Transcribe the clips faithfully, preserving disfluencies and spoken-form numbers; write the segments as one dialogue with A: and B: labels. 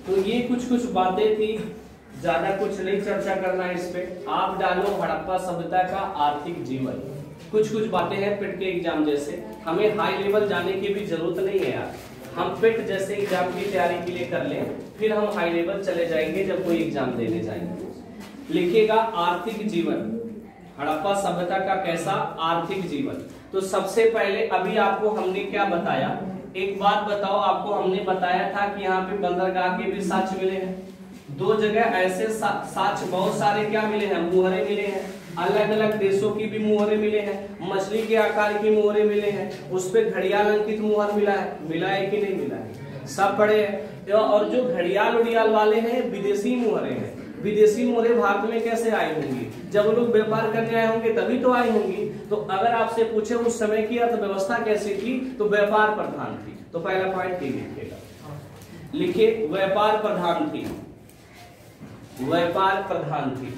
A: तो ये कुछ कुछ बातें थी, ज्यादा कुछ नहीं चर्चा करना है इस पे। आप डालो हड़प्पा सभ्यता का आर्थिक जीवन, कुछ कुछ बातें हैं पिट के एग्जाम जैसे, हमें हाई लेवल जाने की भी जरूरत नहीं है यार। हम पिट जैसे एग्जाम की तैयारी के लिए कर लें, फिर हम हाई लेवल चले जाएंगे जब कोई एग्जाम देने जाएंगे। लिखेगा आर्थिक जीवन, हड़प्पा सभ्यता का कैसा आर्थिक जीवन। तो सबसे पहले अभी आपको हमने क्या बताया, एक बात बताओ, आपको हमने बताया था कि यहाँ पे बंदरगाह के भी साक्ष्य मिले हैं, दो जगह ऐसे सा, साक्ष्य बहुत सारे क्या मिले हैं, मुहरे मिले हैं, अलग अलग देशों की भी मुहरे मिले हैं, मछली के आकार की मुहरे मिले हैं, उस पे घड़ियाल अंकित मुहर मिला है, मिला है कि नहीं मिला है, सब पढ़े हैं। और जो घड़ियाल उड़ियाल वाले हैं विदेशी मुहरे हैं, विदेशी मुहरे भारत में कैसे आई होंगी, जब लोग व्यापार करने आए होंगे तभी तो आई होंगी। तो अगर आपसे पूछे उस समय की अर्थव्यवस्था कैसी थी, तो व्यापार प्रधान थी। तो पहला पॉइंट ये लिखेगा, लिखिए व्यापार प्रधान थी, व्यापार प्रधान थी,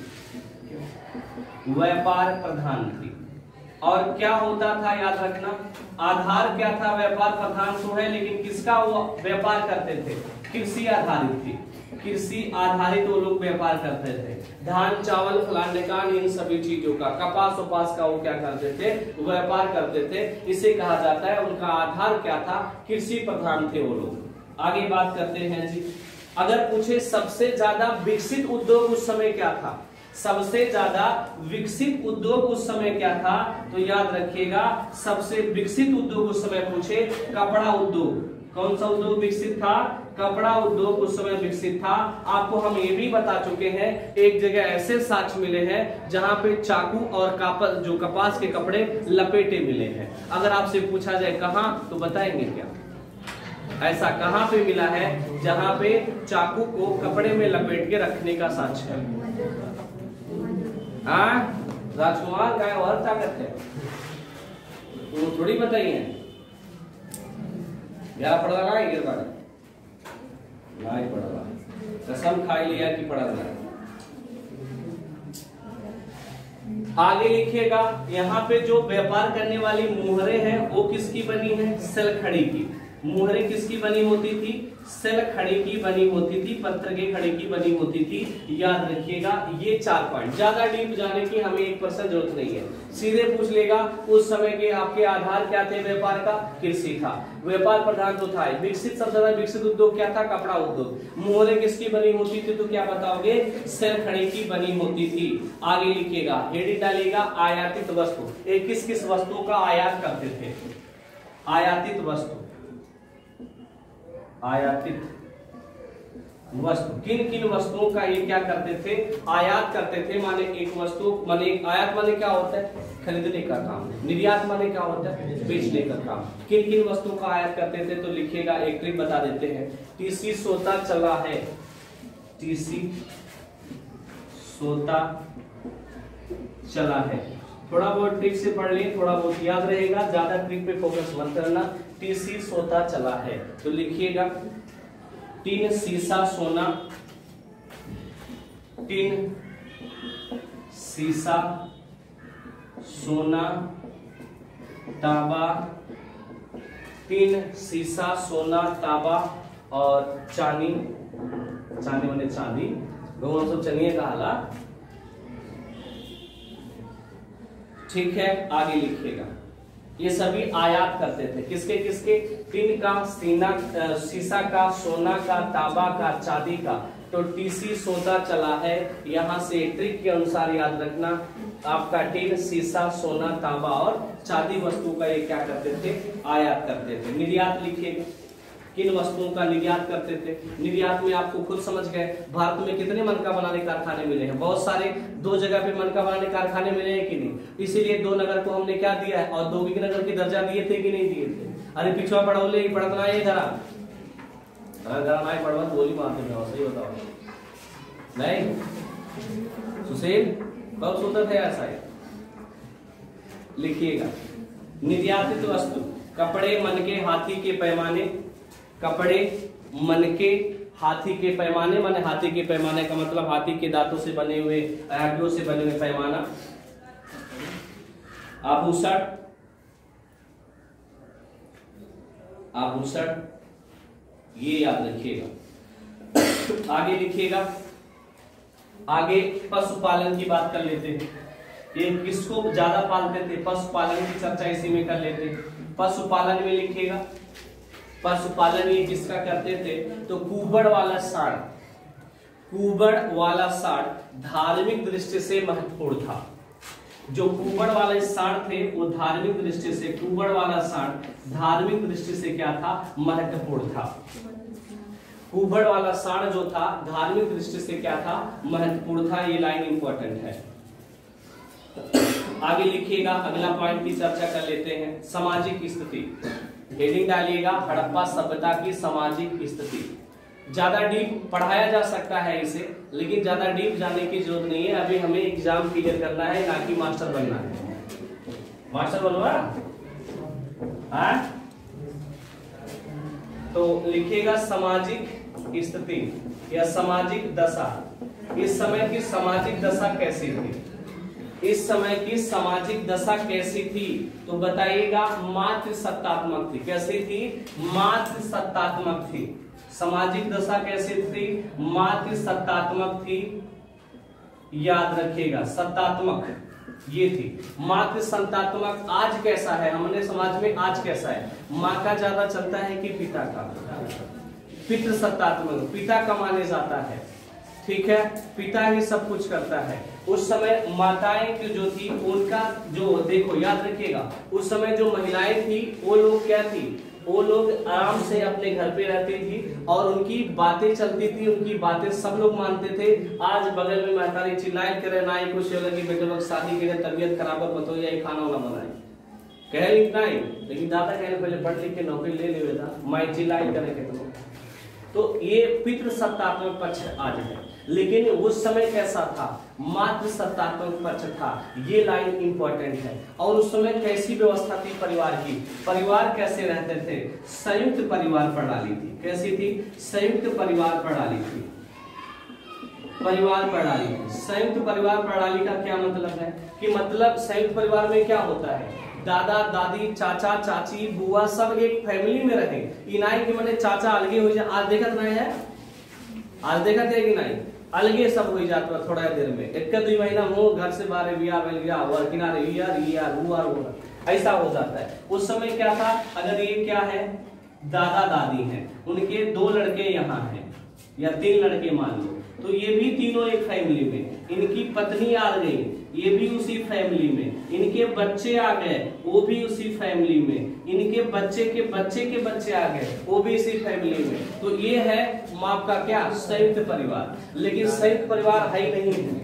A: व्यापार प्रधान थी। और क्या होता था याद रखना, आधार क्या था, व्यापार प्रधान तो है, लेकिन किसका वो व्यापार करते थे, कृषि आधारित थी, कृषि आधारित वो लोग व्यापार करते थे। धान चावल फलांडकान इन सभी चीजों का, कपास उपास का वो क्या करते थे, व्यापार करते थे। इसे कहा जाता है उनका आधार क्या था, कृषि प्रधान थे वो लोग। आगे बात करते हैं जी, अगर पूछे सबसे ज्यादा विकसित उद्योग उस समय क्या था, सबसे ज्यादा विकसित उद्योग उस समय क्या था, तो याद रखिएगा सबसे विकसित उद्योग उस समय पूछे कपड़ा उद्योग। कौन सा उद्योग विकसित था, कपड़ा उद्योग उस समय विकसित था। आपको हम ये भी बता चुके हैं, एक जगह ऐसे साक्ष्य मिले हैं जहां पे चाकू और कापस जो कपास के कपड़े लपेटे मिले हैं। अगर आपसे पूछा जाए कहां, तो बताएंगे क्या, ऐसा कहां पे मिला है जहां पे चाकू को कपड़े में लपेट के रखने का साक्ष्य है। हाँ राजकुमार का और ताकत है, वो थोड़ी बताइए क्या पढ़ रहा है, गिर पड़ा नहीं पढ़ रहा, कसम खा लिया कि पढ़ रहा है। आगे लिखिएगा, यहाँ पे जो व्यापार करने वाली मुहरे हैं वो किसकी बनी है, सेलखड़ी की। मुहरे किसकी बनी होती थी, सेलखड़ी की बनी होती थी, पत्थर के खड़ी की बनी होती थी। याद रखिएगा ये चार पॉइंट, ज्यादा डीप जाने की हमें एक परसेंट जरूरत नहीं है, सीधे पूछ लेगा उस समय के आपके आधार क्या थे, व्यापार का, कृषि था, व्यापार प्रधान तो था। विकसित सबसे ज्यादा विकसित उद्योग क्या था, कपड़ा उद्योग। मुहरे किसकी बनी होती थी, तो क्या बताओगे, सेलखड़ी की बनी होती थी। आगे लिखिएगा, हेडिंग डालिएगा आयातित वस्तु, एक किस किस वस्तुओं का आयात करते थे, आयातित वस्तु, आयातित वस्तु, किन किन वस्तुओं का ये क्या करते थे, आयात करते थे। माने एक वस्तु, माने आयात माने क्या होता है, खरीदने का काम, निर्यात माने क्या होता है, बेचने का काम। किन किन वस्तुओं का आयात करते थे, तो लिखिएगा एक ट्रिक बता देते हैं, टीसी सोता चला है, टीसी सोता चला है। थोड़ा बहुत ट्रिक से पढ़ लें, थोड़ा बहुत याद रहेगा, ज्यादा ट्रिक पे फोकस मत करना। टीसी सोता चला है, तो लिखिएगा टीन सीसा सोना, टीन सीसा सोना तांबा, टीन सीसा सोना तांबा और चांदी, चांदी माने चांदी, दोनों सब चलिए का हाला, ठीक है। आगे लिखिएगा, ये सभी आयात करते थे, किसके किसके, टिन का, सीना सीसा का, सोना का, तांबा का, चांदी का। तो टीसी सोता चला है, यहाँ से ट्रिक के अनुसार याद रखना, आपका टिन, सीसा, सोना, तांबा और चांदी वस्तु का ये क्या करते थे, आयात करते थे। निर्यात लिखिएगा, किन वस्तुओं का निर्यात करते थे। निर्यात में आपको खुद समझ गए, भारत में कितने मनका बनाने कारखाने मिले हैं, बहुत सारे, दो जगह पे मनका बनाने कारखाने मिले हैं कि नहीं, इसीलिए दो नगर को हमने क्या दिया है, औद्योगिक नगर की दर्जा दिए थे कि नहीं दिए थे। अरे पिछवा पढ़ो ले पढ़ना है जरा, जरा ना पढ़वा गोली मारते हैं, सही बताओ नहीं, सुशील कब सोता थे ऐसा है। लिखिएगा निर्यातित वस्तु, कपड़े, मनके, हाथी के पैमाने, कपड़े, मनके, हाथी के पैमाने, माने हाथी के पैमाने का मतलब हाथी के दांतों से बने हुए, हड्डियों से बने हुए पैमाना। आभूषण, आभूषण ये याद रखिएगा। आगे लिखिएगा, आगे पशुपालन की बात कर लेते हैं। ये किसको ज्यादा पालते थे, पशुपालन की चर्चा इसी में कर लेते हैं। पशुपालन में लिखिएगा, पशुपालन ये किसका करते थे, तो कुबड़ वाला सांड, कुबड़ वाला सांड धार्मिक दृष्टि से महत्वपूर्ण था। जो कुबड़ वाले सांड थे वो धार्मिक दृष्टि से, कुबड़ वाला सांड धार्मिक दृष्टि से क्या था, महत्वपूर्ण था। कुबड़ वाला सांड जो था धार्मिक दृष्टि से क्या था, महत्वपूर्ण था। ये लाइन इंपॉर्टेंट है। आगे लिखिएगा, अगला पॉइंट की चर्चा कर लेते हैं, सामाजिक स्थिति। हेडिंग डालिएगा, हड़प्पा सभ्यता की सामाजिक स्थिति। ज्यादा डीप पढ़ाया जा सकता है इसे, लेकिन ज्यादा डीप जाने की जरूरत नहीं है। अभी हमें एग्जाम क्लियर करना है, ना कि मास्टर बनना है। मास्टर बनवा हाँ? तो लिखिएगा सामाजिक स्थिति या सामाजिक दशा। इस समय की सामाजिक दशा कैसी थी, इस समय की सामाजिक दशा कैसी थी, तो बताइएगा मातृ सत्तात्मक थी। कैसी थी, मातृ सत्तात्मक थी। सामाजिक दशा कैसी थी, मातृ सत्तात्मक थी। याद रखिएगा, सत्तात्मक ये थी, मातृ सत्तात्मक। आज कैसा है हमने समाज में, आज कैसा है, माँ का ज्यादा चलता है कि पिता का, पितृ सत्तात्मक, पिता का माने जाता है। ठीक है, पिता ही सब कुछ करता है। उस समय माताएं की जो थी उनका जो, देखो याद रखिएगा, उस समय जो महिलाएं थी वो लोग क्या थी, वो लोग आराम से अपने घर पे रहती थी और उनकी बातें चलती थी, उनकी बातें सब लोग मानते थे। आज बगल में महतारी चिल्लाई करे ना ही कुछ लगी, बेटे लोग शादी के लिए तबियत खराब मत हो जाए, खाना वाना बनाए, कह लिखना ही, लेकिन दादा कहने पहले पढ़ लिख के नौकरी ले ले बेटा, माई चिल्लाई करे के तो। तो ये पितृ सत्तात्मक पक्ष आज है, लेकिन उस समय कैसा था, मातृ सत्तात्मक पक्ष था। ये लाइन इंपॉर्टेंट है। और उस समय कैसी व्यवस्था थी परिवार की, परिवार कैसे रहते थे, संयुक्त परिवार प्रणाली थी। कैसी थी, संयुक्त परिवार प्रणाली थी। परिवार प्रणाली, संयुक्त परिवार प्रणाली का क्या मतलब है कि मतलब संयुक्त परिवार में क्या होता है, दादा दादी चाचा चाची बुआ सब एक फैमिली में रहे। इनाई के मैंने चाचा अलगे हो जाए, आज देखा नहीं है, आज देखा थे कि नहीं, अलगे सब हो जाता है थोड़ा देर में, एक दो महीना हो घर से बाहर बिया मिल गया और किनारे यार यार वो वो ऐसा हो जाता है। उस समय क्या था, अगर ये क्या है, दादा दादी हैं, उनके दो लड़के यहाँ हैं या तीन लड़के मान लो, तो ये भी तीनों एक फैमिली में, इनकी पत्नी आ गई, ये भी उसी फैमिली में, इनके बच्चे आ गए, वो भी उसी फैमिली में, इनके बच्चे के बच्चे के बच्चे आ गए, वो भी इसी फैमिली में। तो ये है माँ का क्या, संयुक्त परिवार। लेकिन संयुक्त परिवार है ही नहीं है।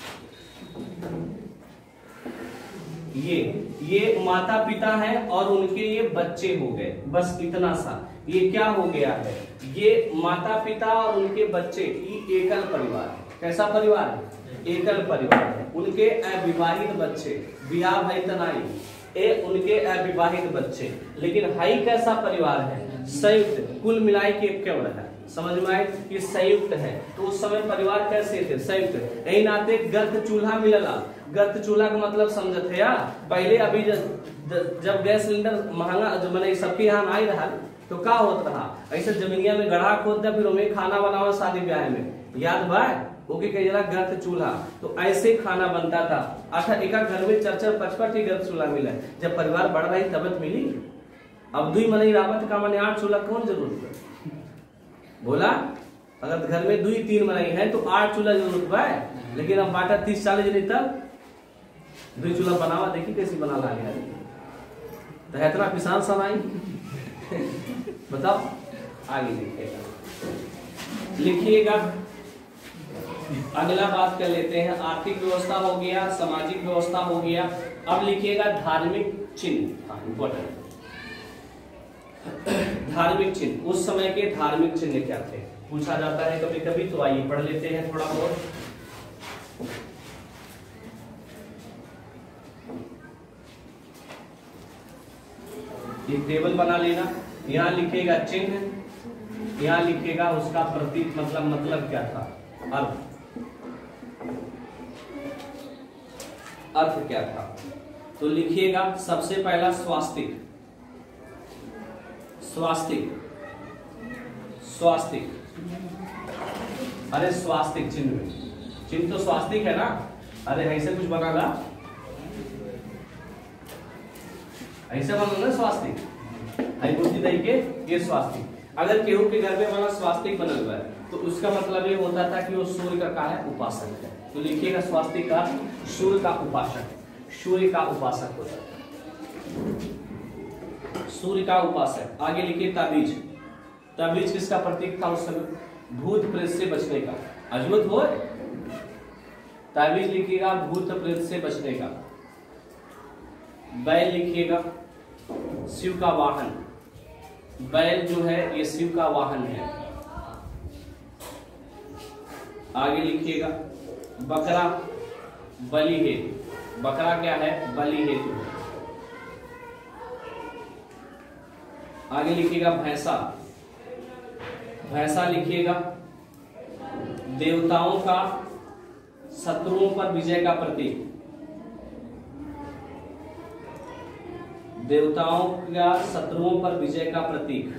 A: ये ये माता पिता है और उनके ये बच्चे हो गए, बस इतना सा। ये क्या हो गया है, ये माता पिता और उनके बच्चे, ये एकल परिवार है। कैसा परिवार है, एकल परिवार है। उनके अविवाहित बच्चे, ब्याह भाई तनाई, ए उनके अविवाहित बच्चे। लेकिन हाई कैसा परिवार है, संयुक्त, कुल मिलाई के केवल है। समझ में आए कि संयुक्त है। तो उस समय परिवार कैसे थे, संयुक्त। यही नाते गर्त चूल्हा मिलला, गर्त चूल्हा का मतलब समझते या पहले अभी जब जब गैस सिलेंडर महंगा जो मैंने सबके यहाँ आई रहा तो क्या होता रहा, ऐसे जमीनिया में गढ़ा खोद दिया, फिर उन्हें खाना बनावा शादी ब्याह में, याद भाई ओके कह जरा गर्त चूल्हा। तो ऐसे खाना बनता था। अच्छा एक घर में चार चार पांच पांच गर्त चूल्हा मिला, जब परिवार बढ़ रही तबियत मिली। अब दुई मन रावत का मैंने आठ चूल्हा कौन जरूरत है बोला, अगर घर में दुई तीन मनाई है तो आठ चूल्हा जरूरत है। लेकिन अब बाटा तीस चालीस जनी तब दुई चूल्हा बनावा, देखी कैसी बना ला गया तो इतना किसान समाई बताओ। आगे लिखिएगा लिखिएगा अगला बात कर लेते हैं, आर्थिक व्यवस्था हो गया, सामाजिक व्यवस्था हो गया। अब लिखिएगा धार्मिक चिन्ह, इंपॉर्टेंट धार्मिक चिन्ह। उस समय के धार्मिक चिन्ह क्या थे, पूछा जाता है कभी कभी, तो आइए पढ़ लेते हैं थोड़ा बहुत। एक टेबल बना लेना, यहाँ लिखेगा चिन्ह, यहाँ लिखेगा उसका प्रतीक, मतलब मतलब क्या था, अर्थ अर्थ क्या था। तो लिखिएगा सबसे पहला स्वास्तिक, स्वास्तिक स्वास्तिक अरे स्वास्तिक चिन्ह में, चिन्ह तो स्वास्तिक है ना। अरे ऐसे कुछ बनाना, ऐसे बना ना स्वास्तिक, आई बुद्धि दई के ये स्वास्तिक। अगर केहू के घर में बना स्वास्तिक बना हुआ है तो उसका मतलब ये होता था कि वो सूर्य का क्या है, उपासक है। तो लिखिएगा स्वास्तिक का सूर्य का उपासक, सूर्य का उपासक होता है, सूर्य का उपासक। आगे लिखिए ताबीज, ताबीज किसका प्रतीक था उस समय, भूत प्रेत से बचने का। अजमत हो ताबीज लिखिएगा भूत प्रेत से बचने का। बैल लिखिएगा शिव का वाहन, बैल जो है ये शिव का वाहन है। आगे लिखिएगा बकरा बलि है, बकरा क्या है, बलि हेतु है। आगे लिखिएगा भैंसा, भैंसा लिखिएगा देवताओं का शत्रुओं पर विजय का प्रतीक, देवताओं का शत्रुओं पर विजय का प्रतीक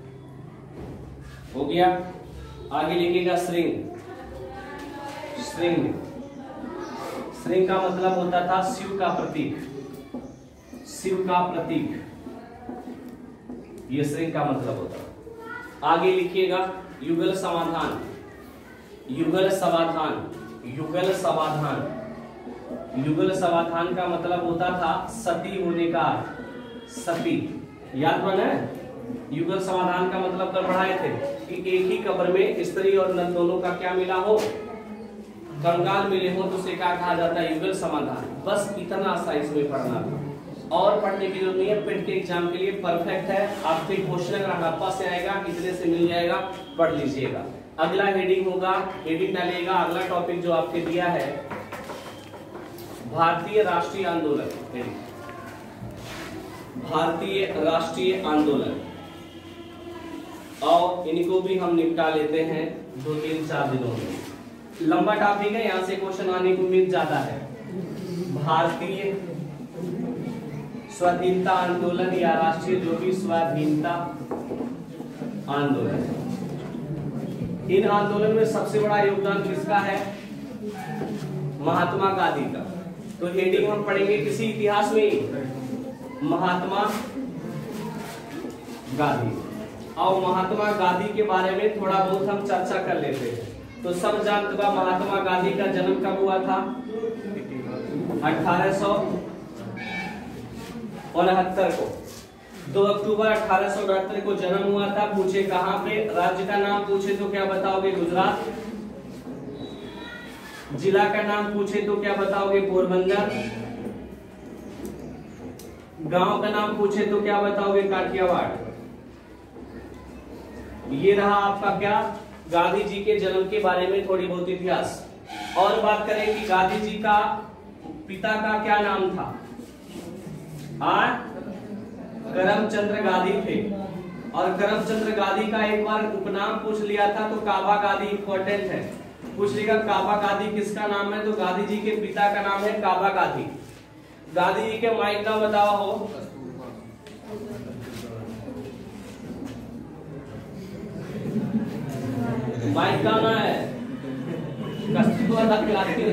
A: हो गया। आगे लिखिएगा श्रृंग, श्रृंग, श्रृंग का मतलब होता था शिव का प्रतीक, शिव का प्रतीक, ये श्रृंग का मतलब होता। आगे लिखिएगा युगल समाधान, युगल समाधान, युगल समाधान, युगल समाधान का मतलब होता था सती होने का, सती, याद बना है। युगल समाधान का मतलब कर पढ़ाए थे कि एक ही कब्र में स्त्री और नर दोनों का क्या मिला हो, कंगाल मिले हो, तो उसे क्या कहा जाता है, युगल समाधान। बस इतना सा इसमें पढ़ना था और पढ़ने की जरूरत नहीं है, पेट के एग्जाम के लिए परफेक्ट है। आपके क्वेश्चन अगर हड़प्पा से आएगा इतने से मिल जाएगा, पढ़ लीजिएगा। अगला हेडिंग होगा, हेडिंग डालिएगा। अगला टॉपिक जो आपके दिया है भारतीय राष्ट्रीय आंदोलन, हेडिंग भारतीय राष्ट्रीय आंदोलन, और इनको भी हम निपटा लेते हैं दो तीन चार दिनों में। लंबा टॉपिक है, यहां से क्वेश्चन आने की उम्मीद ज्यादा है। भारतीय स्वाधीनता आंदोलन या राष्ट्रीय जो भी स्वाधीनता आंदोलन, इन आंदोलन में सबसे बड़ा योगदान किसका है, महात्मा गांधी का। तो हेडिंग हम पढ़ेंगे किसी इतिहास में, महात्मा गांधी, और महात्मा गांधी के बारे में थोड़ा बहुत हम चर्चा कर लेते हैं। तो सब जानते हैं महात्मा गांधी का जन्म कब हुआ था, अठारह सौ उनहत्तर को, दो अक्टूबर अठारह सौ उनहत्तर को जन्म हुआ था। पूछे कहां पे, राज्य का नाम पूछे तो क्या बताओगे, गुजरात। जिला का नाम पूछे तो क्या बताओगे, पोरबंदर। गांव का नाम पूछे तो क्या बताओगे, काठियावाड़। ये रहा आपका क्या, गांधी जी के जन्म के बारे में थोड़ी बहुत इतिहास। और बात करें कि गांधी जी का पिता का क्या नाम था, हाँ, करमचंद्र गांधी थे। और करमचंद्र गांधी का एक बार उपनाम पूछ लिया था, तो काबा गांधी इंपॉर्टेंट है। पूछ लिया काबा गांधी किसका नाम है, तो गांधी जी के पिता का नाम है काबा गांधी। गांधी जी के माइक नाम बताओ हो, माइक का नाम है कस्तूरबा गांधी,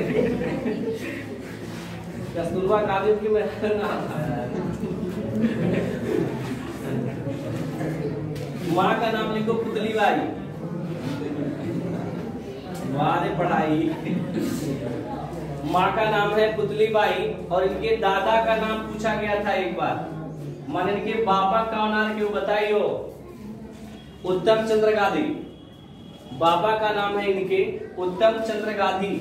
A: कस्तूरबा गांधी की नाम है। माँ का नाम लिखो पुतली बाई, वाह पढ़ाई। माँ का नाम है पुतली बाई, और इनके दादा का नाम पूछा गया था एक बार, मान इनके बाबा का नाम क्यों बताइयो, उत्तम चंद्र गांधी। बाबा का नाम है इनके उत्तम चंद्र गांधी,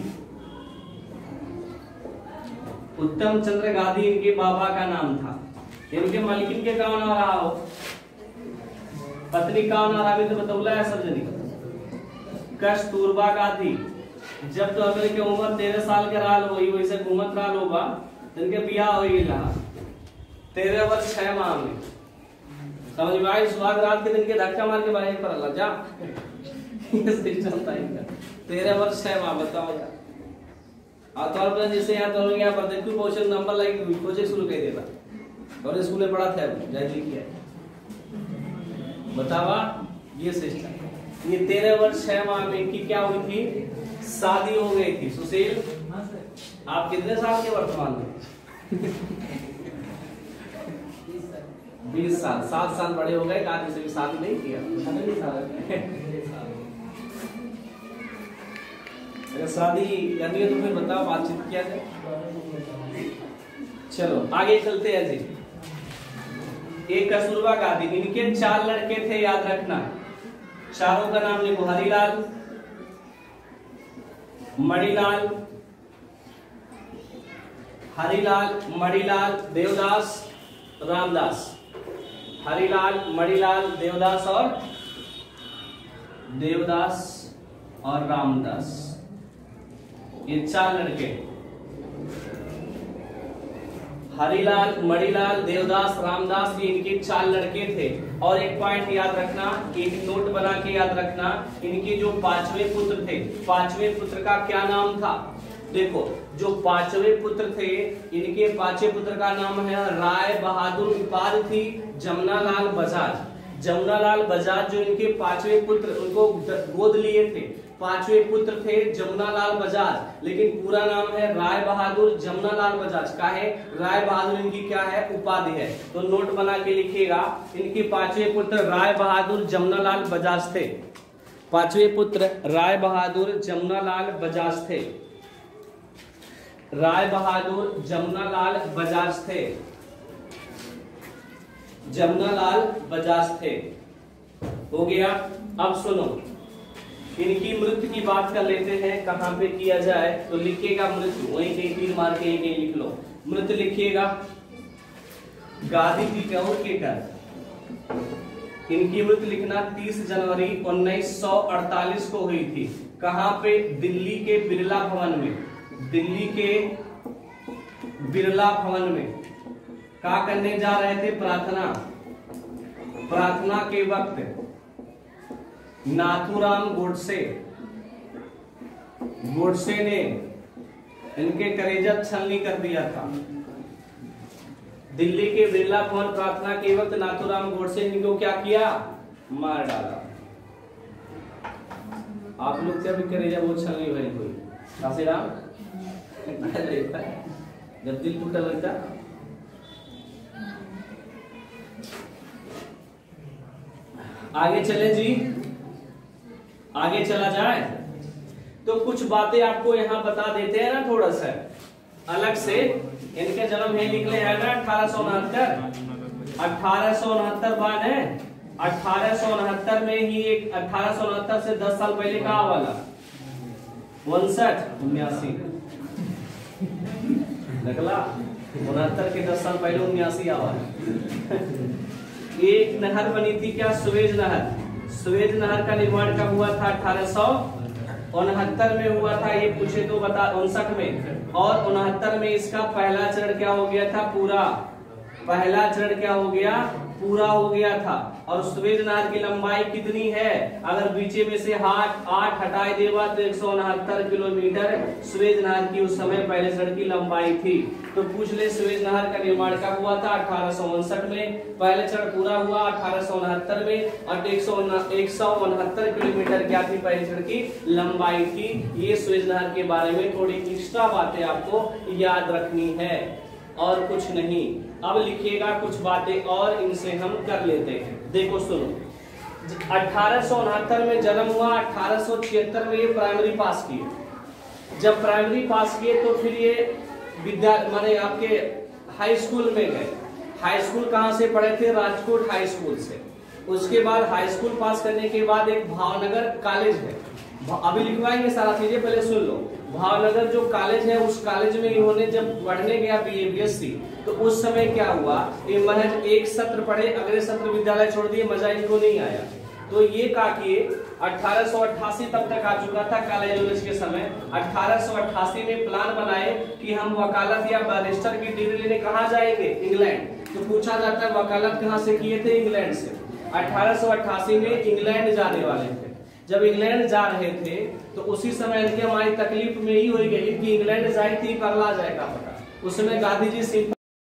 A: उत्तम चंद्र गांधी इनके बाबा का नाम था। इनके मालिकिन के कौन आ रहा हो, पत्नी कौन आ रहा है, तो बतौला है सब जनी, कस्तूरबा गांधी। जब तो अगर के उम्र तेरह साल के राल हुई, वैसे घूमत राल होगा, इनके बियाह हो गया तेरह वर्ष छह माह में, समझ में आई। सुहाग रात के दिन के धक्का मार के बाहर पर अल्लाह जा तेरह वर्ष छह माह, बताओ यार। आतौर पर जैसे यहाँ तो यहाँ पर देखो क्वेश्चन नंबर लाइक खोजे शुरू कर देता, और स्कूल में पढ़ा था जैसे किया, बतावा ये सिस्टम। ये तेरह वर्ष छह माह में इनकी क्या हुई थी, शादी हो गई थी। सुशील आप कितने साल के वर्तमान में? बीस साल, सात साल बड़े हो गए, आज से भी शादी नहीं किया। अगर शादी करनी है तो फिर बताओ, बातचीत किया जाए। चलो आगे चलते हैं जी। एक कस्तूरबा गांधी, इनके चार लड़के थे, याद रखना। चारों का नाम लिखो, हरिलाल, मणिलाल, हरिलाल, मणिलाल, देवदास, रामदास। हरिलाल, मणिलाल, देवदास और देवदास और रामदास, ये चार लड़के। हरिलाल, मणिलाल, देवदास, रामदास, ये इनके चार लड़के थे। और एक पॉइंट याद रखना, एक नोट बना के याद रखना, इनके जो पांचवें पुत्र थे, पांचवें पुत्र का क्या नाम था? देखो, जो पांचवें पुत्र थे, इनके पांचवें पुत्र का नाम है राय बहादुर, उपाधि थी जमुनालाल बजाज। जमुनालाल बजाज जो इनके पांचवें पुत्र, उनको गोद लिए थे, पांचवें पुत्र थे जमुनालाल बजाज, लेकिन पूरा नाम है राय बहादुर जमुनालाल बजाज। का है राय बहादुर, इनकी क्या है, उपाधि है। तो नोट बना के लिखिएगा, इनके पांचवें पुत्र राय बहादुर जमुनालाल बजाज थे। पांचवें पुत्र राय बहादुर जमुनालाल बजाज थे। राय बहादुर जमुनालाल बजाज थे। जमुनालाल बजाज थे, हो गया। अब सुनो, इनकी मृत्यु की बात कर लेते हैं, कहां पे किया जाए तो लिखिएगा मृत्यु, वहीं कहीं तीर मार के यहीं लिख लो, मृत्यु लिखिएगा गांधी टिटौर के कर। इनकी मृत्यु लिखना तीस जनवरी उन्नीस सौ अड़तालीस को हुई थी। कहां पे? दिल्ली के बिरला भवन में। दिल्ली के बिरला भवन में क्या करने जा रहे थे? प्रार्थना। प्रार्थना के वक्त नाथूराम गोडसे गोडसे ने इनके कलेजा छलनी कर दिया था। दिल्ली के बिरला भवन प्रार्थना के वक्त नाथूराम गोडसे ने इनको क्या किया? मार डाला। आप लोग क्या भी कलेजा वो छलनी भरी कोई काशीराम जब दिल टूटा लगता। आगे चले जी, आगे चला जाए तो कुछ बातें आपको यहाँ बता देते हैं ना, थोड़ा सा अलग से। इनके जन्म है निकले है ना अठारह सौ उनहत्तर अठारह सौ उनहत्तर बाद है। अठारह सौ उनहत्तर में ही एक अठारह सौ उनहत्तर से दस साल पहले कहा वाला उनसठ उन्यासी निकला, उनहत्तर के दस साल पहले उन्यासी आवा। एक नहर बनी थी क्या? सुएज नहर। सुएज नहर का निर्माण कब हुआ था? अठारह सौ उनहत्तर में हुआ था। ये पूछे तो बता, उनसठ में और उनहत्तर में इसका पहला चरण क्या हो गया था? पूरा। पहला चरण क्या हो गया? पूरा हो गया था। और सुएज नहर की लंबाई कितनी है? अगर बीचे में से हाथ आठ हटाए देवा तो एक सौ उनहत्तर किलोमीटर सुएज नहर की उस समय पहले चरण की लंबाई थी। तो पूछ ले, सुएज नहर का निर्माण कब हुआ था? अठारह सौ उनसठ में। पहले चरण पूरा हुआ अठारह सौ उनहत्तर में और एक सौ उनहत्तर किलोमीटर क्या थी? पहले चरण की लंबाई थी। ये सुएज नहर के बारे में थोड़ी एक्स्ट्रा बातें आपको याद रखनी है और कुछ नहीं। अब लिखिएगा कुछ बातें और इनसे हम कर लेते हैं। देखो सुनो, अठारह सौ उनहत्तर में जन्म हुआ, अठारह सौ छिहत्तर में ये प्राइमरी पास किए। जब प्राइमरी पास किए तो फिर ये विद्या माने आपके हाई स्कूल में गए। हाई स्कूल कहाँ से पढ़े थे? राजकोट हाई स्कूल से। उसके बाद हाई स्कूल पास करने के बाद एक भावनगर कॉलेज है, अभी लिखवाएंगे सारा चीजें, पहले सुन लो। भावनगर जो कॉलेज है, उस कॉलेज में इन्होंने जब पढ़ने गया बीए बीएससी, तो उस समय क्या हुआ? ये महज एक सत्र पढ़े, अगले सत्र विद्यालय छोड़ दिए, मजा इनको नहीं आया। तो ये क्या किए, अठारह सौ अट्ठासी तब तक आ चुका था कॉलेज वॉलेज के समय। अठारह सौ अट्ठासी में प्लान बनाए कि हम वकालत या बैरिस्टर की डिग्री लेने कहाँ जाएंगे? इंग्लैंड। तो पूछा जाता है वकालत कहाँ से किए थे? इंग्लैंड से। अठारह सौ अट्ठासी में इंग्लैंड जाने वाले थे। जब इंग्लैंड जा रहे थे तो उसी समय इनके हमारी तकलीफ में ही हो गई कि इंग्लैंड जाए थी, परला जाएगा पता। उस समय गांधी जी